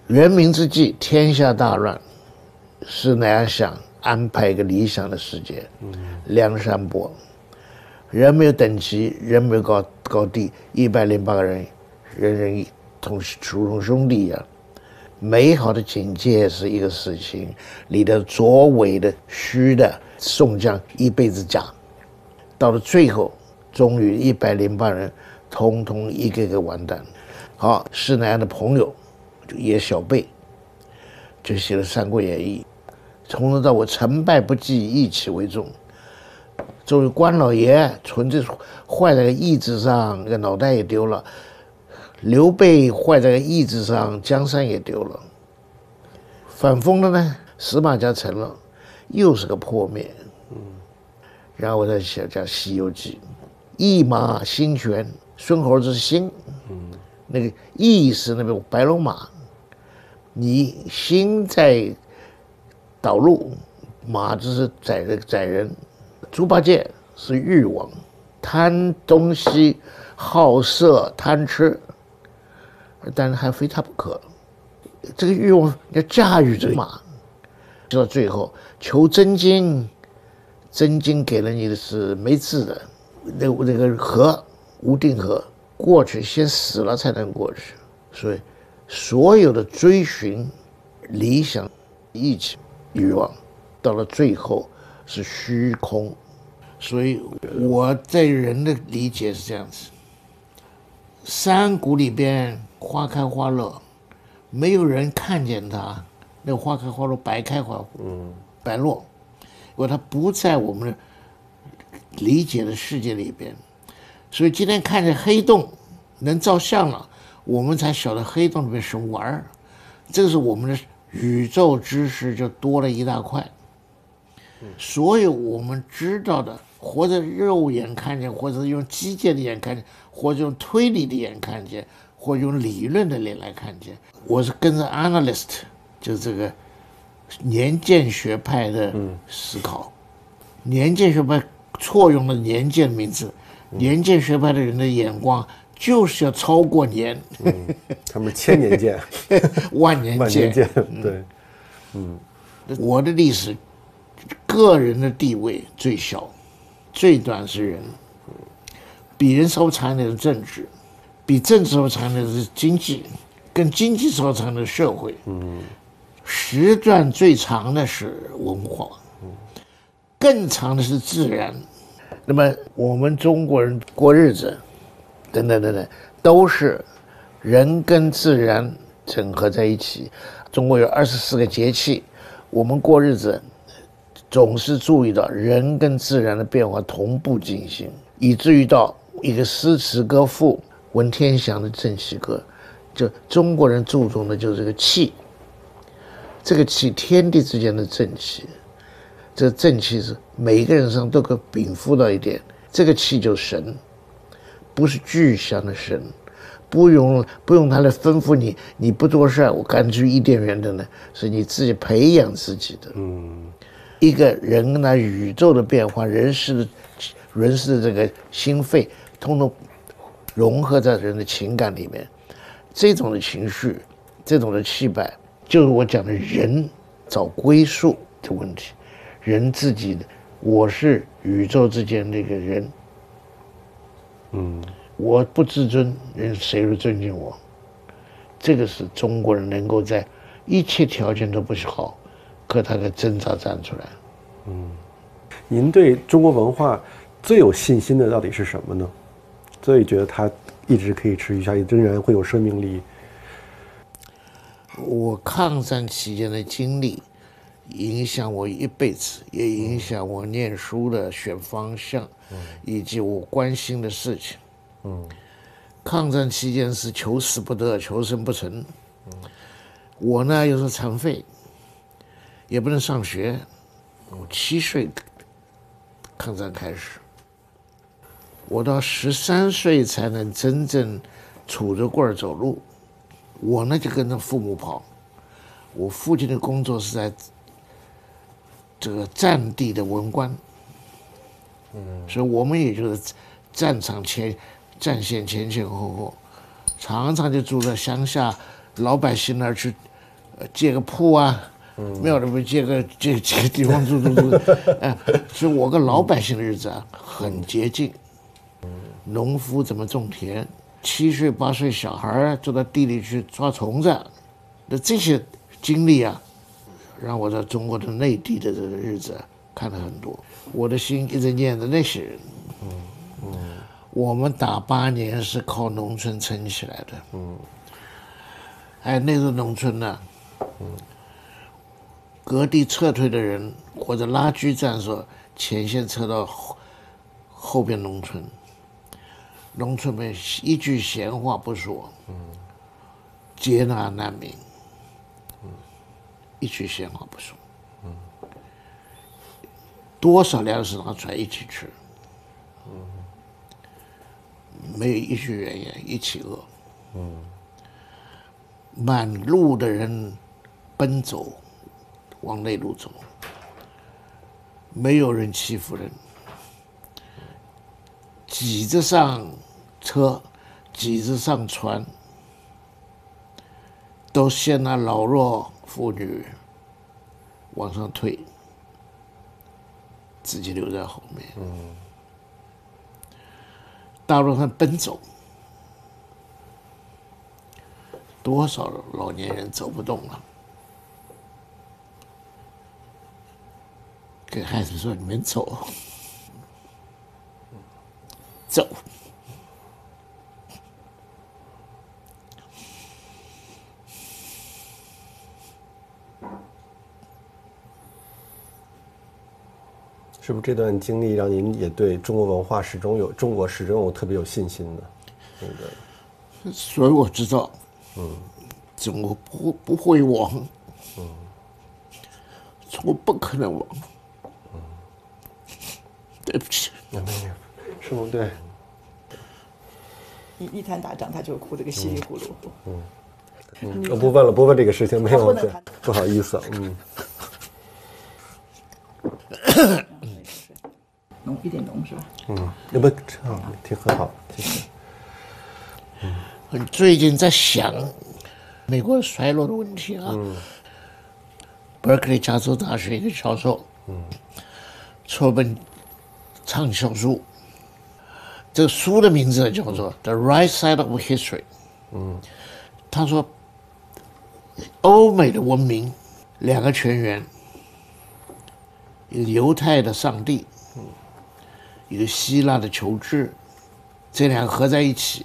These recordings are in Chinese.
元明之际，天下大乱，施耐庵想安排一个理想的世界，梁山伯，人没有等级，人没有高低，108个人，人人同兄弟一样。美好的警戒是一个事情，你的拙伪的虚的宋江一辈子假，到了最后，终于108人通通一个个完蛋。好，施耐庵的朋友就叶小贝就写了《三国演义》，从头到尾成败不计，义气为重。作为关老爷，纯粹坏在个义字上，那个脑袋也丢了；刘备坏在个义字上，江山也丢了。反封的呢，司马家成了，又是个破灭。然后我再讲《西游记》，义马心悬，孙猴子是心，那个义是那个白龙马，你心在导路，马就是载人。猪八戒是欲望，贪东西，好色，贪吃，但是还非他不可。这个欲望要驾驭这个马，到最后求真经，真经给了你的是没字的，那个河无定河，过去先死了才能过去。所以所有的追寻理想、义气、欲望，到了最后是虚空。所以我对人的理解是这样子：山谷里边花开花落，没有人看见它，那个花开花落，白开花，白落，因为它不在我们理解的世界里边。所以今天看见黑洞能照相了，我们才晓得黑洞里面什么玩意儿。这个是我们的宇宙知识就多了一大块。所有我们知道的，或者肉眼看见，或者用机械的眼看见，或者用推理的眼看见，或者用理论的眼来看见。我是跟着 analyst， 就是这个年鉴学派的思考。年鉴学派错用了年鉴名字，年鉴学派的人的眼光就是要超过年。 他们千年鉴， 万年鉴。 对， 我的历史，个人的地位最小，最短是人，比人稍长的是政治，比政治稍长的是经济，跟经济稍长的是社会，时段最长的是文化，更长的是自然。那么我们中国人过日子，等等，都是人跟自然整合在一起。中国有24个节气，我们过日子总是注意到人跟自然的变化同步进行，以至于到一个诗词歌赋，文天祥的正气歌，就中国人注重的就是这个气，这个气天地之间的正气，这个正气是每一个人身上都可以禀赋到一点，这个气就是神，不是具象的神，不用他来吩咐你，你不做事我干脆伊甸园的呢，是你自己培养自己的。一个人呢，宇宙的变化，人事的这个心肺，通通融合在人的情感里面。这种的情绪，这种的气派，就是我讲的人找归宿的问题。人自己的，我是宇宙之间的一个人。我不自尊，人谁会尊敬我？这个是中国人能够在一切条件都不好，可他的挣扎站出来。 您对中国文化最有信心的到底是什么呢？所以觉得它一直可以持续下去，仍然会有生命力。 我抗战期间的经历影响我一辈子，也影响我念书的选方向，以及我关心的事情。抗战期间是求死不得，求生不成。我呢又是残废，也不能上学。我7岁抗战开始，我到13岁才能真正杵着棍儿走路。我呢就跟着父母跑，我父亲的工作是在这个战地的文官，所以我们也就是战线前后后，常常就住在乡下老百姓那儿去借个铺啊，庙里面借个地方住，所以我跟老百姓的日子啊很接近。农夫怎么种田，7岁8岁小孩就到地里去抓虫子，那这些经历啊，让我在中国的内地的这个日子看了很多。我的心一直念着那些人。我们打8年是靠农村撑起来的。那个农村呢，各地撤退的人或者拉锯战的时候，前线撤到后边农村，农村们一句闲话不说，接纳难民，一句闲话不说，多少粮食拿出来一起吃，没有一句怨言，一起饿，满路的人奔走，往内陆走，没有人欺负人，挤着上车，挤着上船，都先拿老弱妇女往上推，自己留在后面。大路上奔走，多少老年人走不动了，跟孩子说：“你们走，走。” 是不是这段经历让您也对中国文化中国始终有特别有信心呢？ 所以我知道，中国不会亡，中国不可能亡。对不起。 是吗？对。 一谈打仗，他就哭得个稀里糊涂。 我不问这个事情，没有，不好意思。 浓一点浓是吧？ 要不挺很好，谢谢。 最近在想美国衰落的问题啊。Berkeley 加州大学一个教授，出本畅销书，这个书的名字叫做《The Right Side of History》。他说，欧美的文明2个泉源，一个犹太的上帝，一个希腊的求知，这2个合在一起，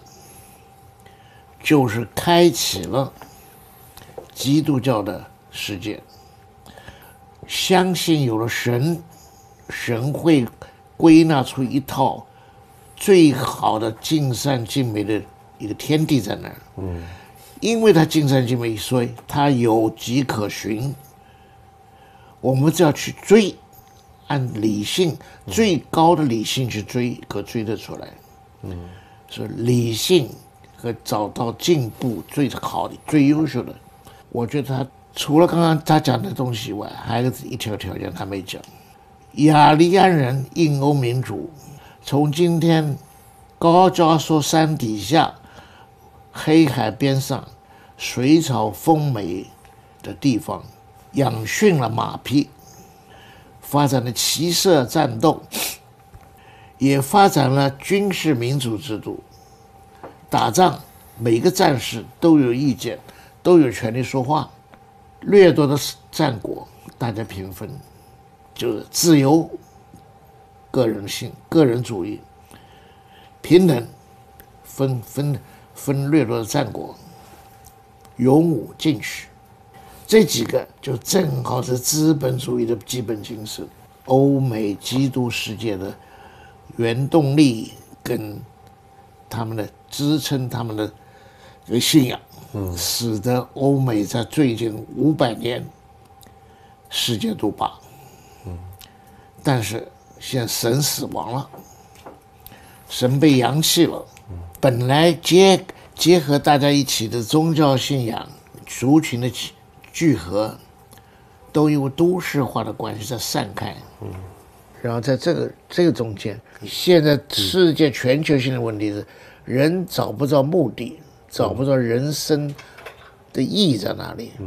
就是开启了基督教的世界。相信有了神，神会归纳出一套最好的尽善尽美的一个天地在那儿。因为他尽善尽美，所以他有迹可循。我们只要去追，按理性最高的理性去追，可追得出来。所以理性和找到进步最好的、最优秀的，我觉得他除了刚刚他讲的东西以外，还有一条条件他没讲。雅利安人印欧民族，从今天高加索山底下、黑海边上、水草丰美的地方，养驯了马匹，发展了骑射战斗，也发展了军事民主制度。打仗每个战士都有意见，都有权利说话。掠夺的战果大家平分，就是自由、个人性、个人主义、平等，分掠夺的战果，勇武进取，这几个就正好是资本主义的基本精神，欧美基督世界的原动力跟他们的支撑他们的信仰，使得欧美在最近500年世界独霸。但是现在神死亡了，神被扬弃了，本来结合大家一起的宗教信仰、族群的聚合，都因为都市化的关系在散开。然后在这个中间，现在世界全球性的问题是，人找不着目的，找不着人生的意义在哪里。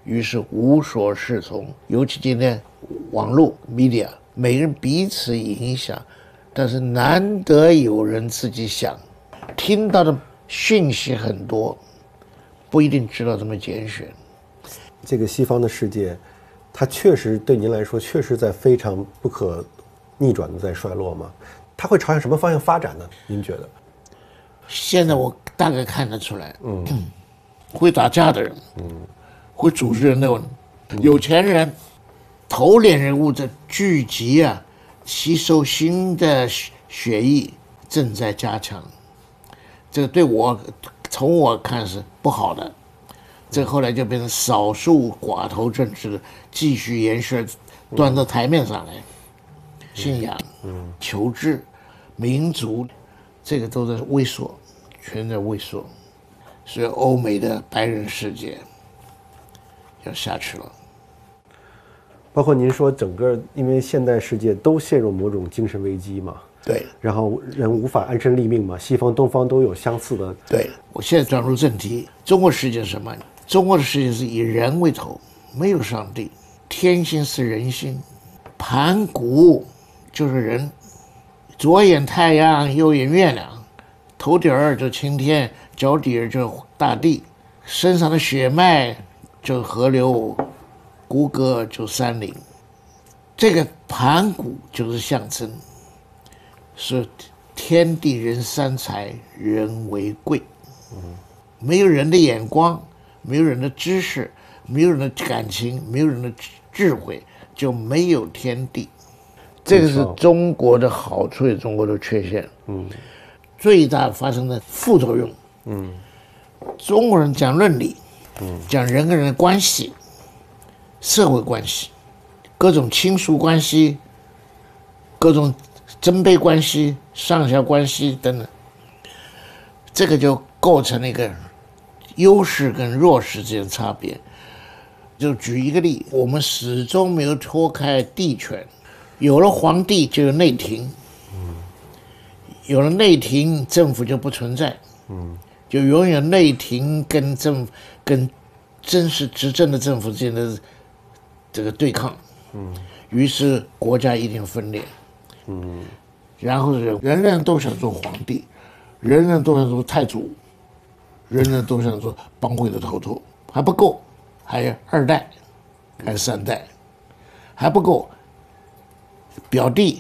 于是无所适从。尤其今天网络 media， 每个人彼此影响，但是难得有人自己想，听到的讯息很多，不一定知道怎么拣选。 这个西方的世界，它确实对您来说，确实在非常不可逆转的在衰落吗？它会朝向什么方向发展呢？您觉得？ 现在我大概看得出来，会打架的人，会组织人的有钱人、头脸人物的聚集啊，吸收新的血液正在加强。这个对我从我看是不好的，这后来就变成少数寡头政治的继续延续，端到台面上来。信仰、求知、民族，这个都在萎缩，全在萎缩。所以欧美的白人世界要下去了。 包括您说整个，因为现代世界都陷入某种精神危机嘛， 对， 然后人无法安身立命嘛，西方东方都有相似的。 对，我现在转入正题，中国世界是什么？中国的世界是以人为头，没有上帝，天心是人心，盘古就是人，左眼太阳，右眼月亮，头顶儿就青天，脚底儿就大地，身上的血脉就河流，骨骼就山林。这个盘古就是象征，是天地人三才，人为贵。没有人的眼光，没有人的知识，没有人的感情，没有人的智慧，就没有天地。这个是中国的好处，也是中国的缺陷。最大发生的副作用。中国人讲伦理，讲人跟人的关系，社会关系，各种亲属关系，各种尊卑关系、上下关系等等，这个就构成了一个优势跟弱势之间的差别。就举一个例，我们始终没有脱开帝权。有了皇帝就有内廷，有了内廷，政府就不存在，就永远内廷跟真实执政的政府之间的这个对抗，于是国家一定分裂，然后人人都想做皇帝，人人都想做太祖，人人都想做帮会的头，还不够，还有二代，还有三代，还不够。表弟、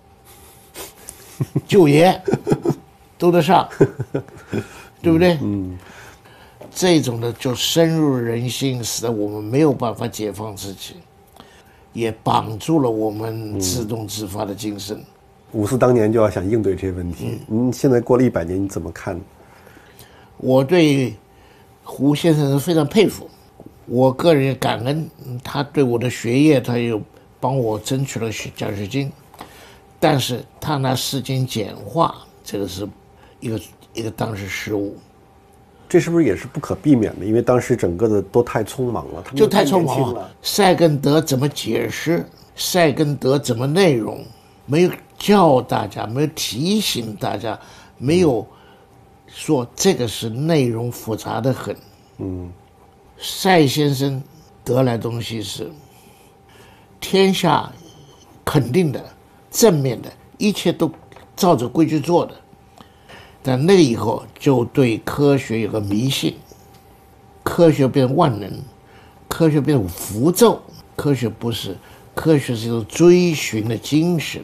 舅爷都得上，对不对？这种的就深入人心，使得我们没有办法解放自己，也绑住了我们自动自发的精神。 五四当年就要想应对这些问题，您现在过了100年，你怎么看？ 我对胡先生是非常佩服，我个人也感恩他对我的学业，他有帮我争取了奖学金，但是他拿事情简化，这个是一个当时失误。 这是不是也是不可避免的？因为当时整个的都太匆忙了，他们就太匆忙了。塞根德怎么解释？塞根德怎么内容？没有教大家，没有提醒大家，没有说这个是内容复杂的很。塞先生得来东西是天下肯定的、正面的，一切都照着规矩做的。但那个以后就对科学有个迷信，科学变万能，科学变符咒，科学不是，科学是一种追寻的精神。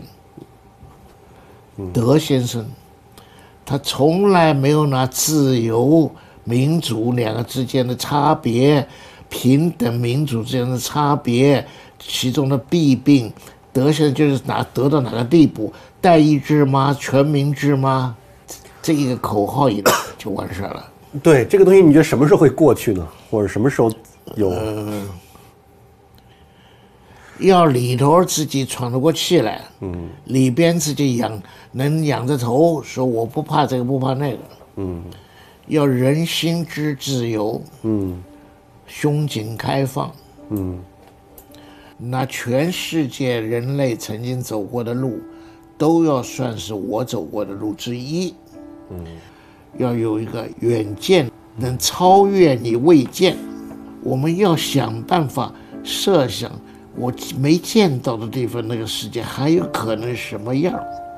德先生他从来没有拿自由、民主两个之间的差别，平等民主之间的差别，其中的弊病，德先生就是得到哪个地步，代议制吗？全民制吗？这一个口号一来就完事了。 对这个东西，你觉得什么时候会过去呢？或者什么时候有？ 要里头自己喘得过气来，里边自己能仰着头说我不怕这个不怕那个，要人心之自由，胸襟开放，那全世界人类曾经走过的路，都要算是我走过的路之一。要有一个远见，能超越你未见， 我们要想办法设想我没见到的地方，那个世界还有可能什么样。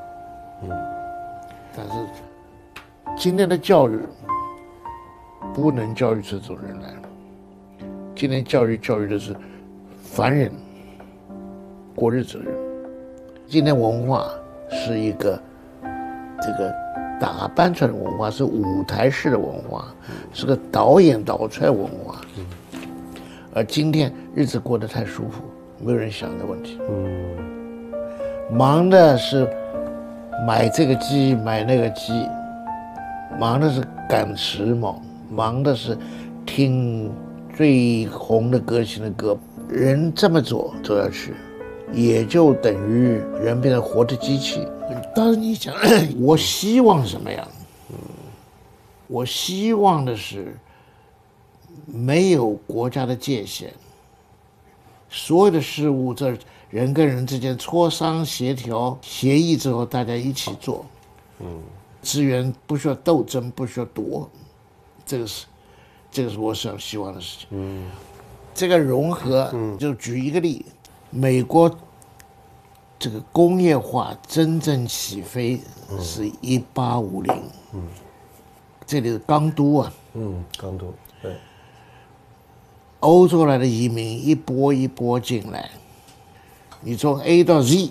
但是今天的教育不能教育出这种人来了。今天教育的是凡人，过日子的人。今天文化是一个这个打扮出来的文化，是舞台式的文化，是个导演导出来的文化。而今天日子过得太舒服，没有人想这问题。忙的是买这个鸡买那个鸡，忙的是赶时髦，忙的是听最红的歌星的歌。人这么走下去，也就等于人变成活的机器。当然你想我希望什么样？我希望的是没有国家的界限，所有的事物这人跟人之间磋商协调协议之后，大家一起做。资源不需要斗争，不需要夺，这个是我想希望的事情。这个融合，就举一个例，美国这个工业化真正起飞是1850，这里是钢都啊， 钢都，对， 欧洲来的移民一波一波进来，你从 A 到 Z，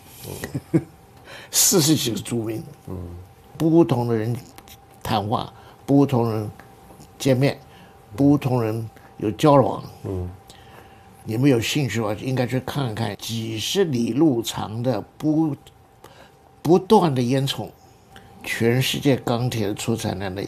40几个族民，不同的人谈话，不同人见面，不同人有交往。你们有兴趣的话，应该去看看几十里路长的不断的烟囱，全世界钢铁的出产量的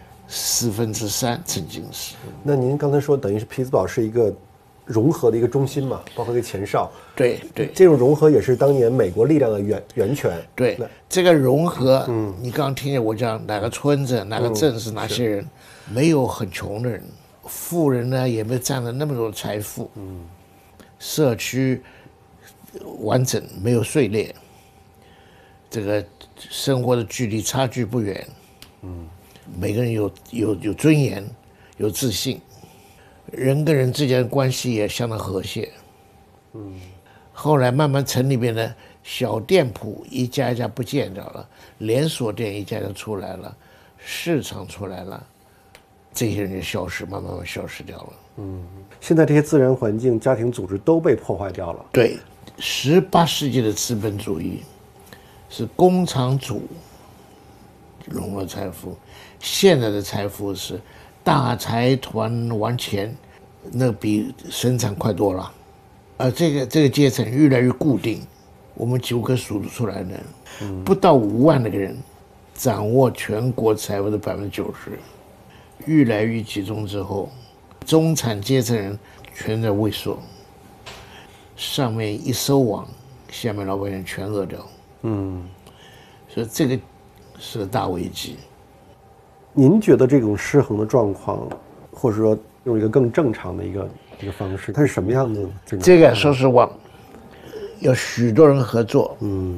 3%曾经是。 那您刚才说，等于是匹兹堡是一个融合的一个中心嘛，包括一个前哨。 对， 这种融合也是当年美国力量的源泉。 对，这个融合，你刚刚听见我讲哪个村子、哪个镇是哪些人，没有很穷的人，富人呢也没有占了那么多的财富。社区完整，没有碎裂，这个生活的距离差距不远。每个人有尊严，有自信，人跟人之间的关系也相当和谐。后来慢慢城里面的小店铺一家一家不见掉了，连锁店一家家出来了，市场出来了，这些人就消失，慢慢消失掉了。 现在这些自然环境、家庭组织都被破坏掉了。 对，18世纪的资本主义是工厂主融了财富，现在的财富是大财团玩钱，那比生产快多了。这个阶层越来越固定，我们几乎可以数得出来的，不到5万那个人掌握全国财富的90%，越来越集中之后，中产阶层人全在萎缩，上面一收网，下面老百姓全饿掉。所以这个是个大危机。 您觉得这种失衡的状况，或者说用一个更正常的一个方式，它是什么样子？ 这个说实话，有许多人合作。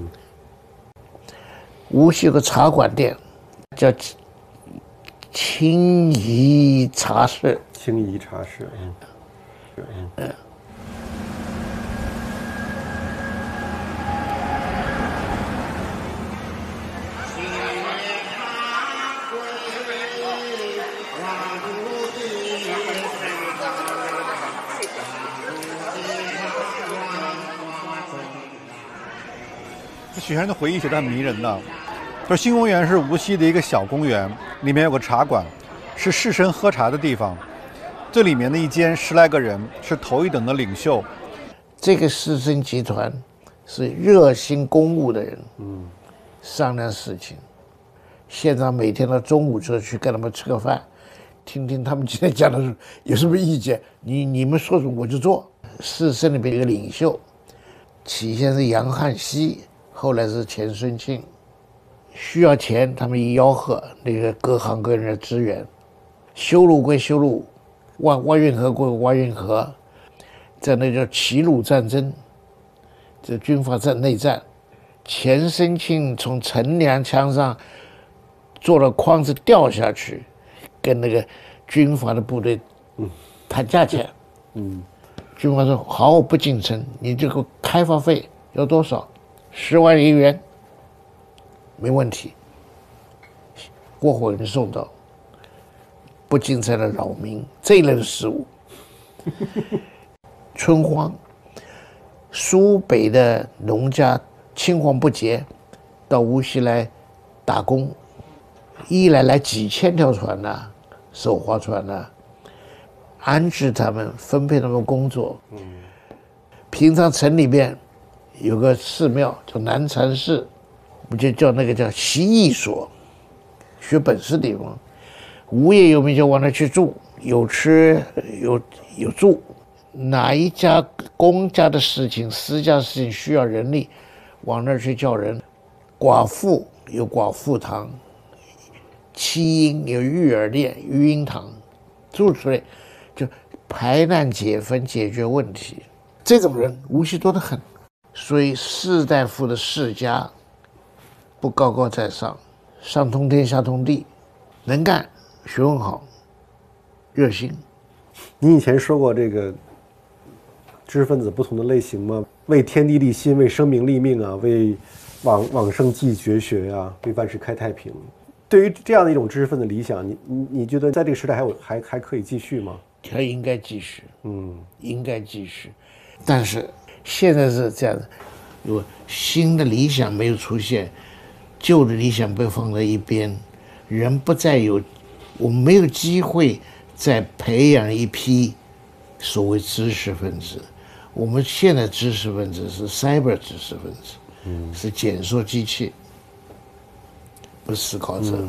无锡有个茶馆店，叫清怡茶室。 清怡茶室， 许先生的回忆写得很迷人的，说新公园是无锡的一个小公园，里面有个茶馆，是士绅喝茶的地方。最里面的一间10来个人，是头一等的领袖。 这个士绅集团是热心公务的人，商量事情。县长每天到中午就去跟他们吃个饭，听听他们今天讲的是有什么意见，你们说什么我就做。士绅里边有个领袖，起先是杨汉锡，后来是钱孙庆，需要钱他们一吆喝，那个各行各业的支援，修路归修路，挖运河归挖运河，在那叫齐鲁战争，这军阀内战，钱孙庆从城梁墙上做了筐子掉下去，跟那个军阀的部队谈价钱。军方说好，我不进城，你这个开发费要多少？10万银元，没问题。过火人送到，不进城的扰民这一类的事物。春荒，苏北的农家青黄不接，到无锡来打工，一来几千条船呐、手划船呐、安置他们，分配他们工作。平常城里边有个寺庙叫南禅寺，我们就叫那个叫习艺所，学本事的地方。无业游民就往那去住，有吃有住。哪一家公家的事情、私家事情需要人力，往那儿去叫人。寡妇有寡妇堂，妻婴有育儿店、育婴堂，诸如此类，就排难解纷，解决问题。这种人无锡多得很，所以士大夫的世家不高高在上，上通天下通地，能干，学问好，热心。 你以前说过这个知识分子不同的类型吗？为天地立心，为生民立命啊，为往圣继绝学啊，为万世开太平。对于这样的一种知识分子理想，你觉得在这个时代还可以继续吗？ 他应该继续，应该继续。但是现在是这样的，如果新的理想没有出现，旧的理想被放在一边，人不再有，我们没有机会再培养一批所谓知识分子。我们现在知识分子是 cyber 知识分子，是检索机器，不是思考者。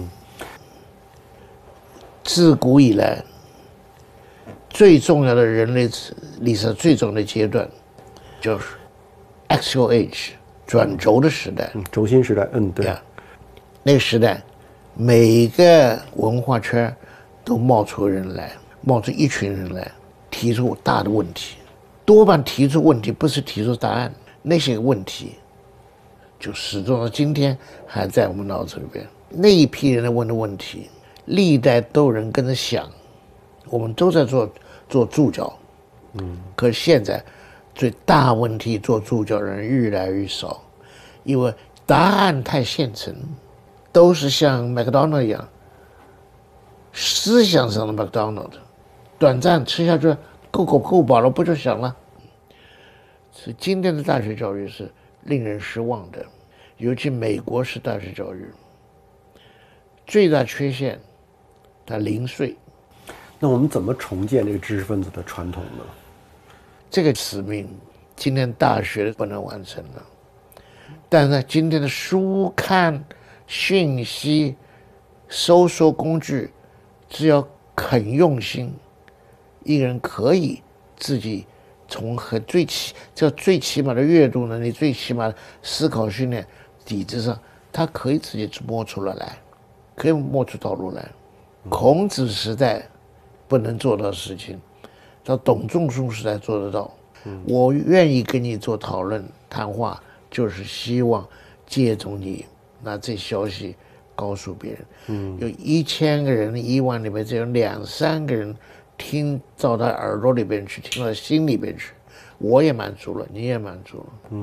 自古以来，最重要的人类历史最重要的阶段，就是 axial age 转轴的时代， 轴心时代。对。 那个时代，每个文化圈都冒出人来，冒出一群人来，提出大的问题。多半提出问题不是提出答案，那些问题就始终到今天还在我们脑子里边。那一批人问的问题，历代都有人跟着想，我们都在做助教。可是现在最大问题做助教的人越来越少，因为答案太现成，都是像麦当劳一样，思想上的麦当劳的，短暂吃下去够饱了，不就行了？所以今天的大学教育是令人失望的，尤其美国式大学教育，最大缺陷，它零碎。 那我们怎么重建这个知识分子的传统呢？ 这个使命，今天大学不能完成了，但是今天的书刊、讯息、搜索工具，只要肯用心，一个人可以自己从最起码的阅读能力、最起码的思考训练底子上，他可以自己摸出来，可以摸出道路来。孔子时代不能做到的事情，到董仲舒时代做得到。我愿意跟你做讨论谈话，就是希望借助你拿这消息告诉别人。有1000个人、1万里面只有2、3个人听到他耳朵里边去，听到心里边去，我也满足了，你也满足了。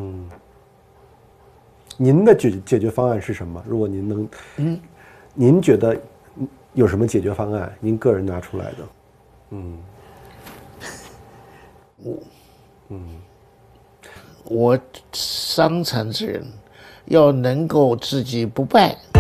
您的解决方案是什么？如果您能，您觉得有什么解决方案？您个人拿出来的？ 我伤残之人要能够自己不败，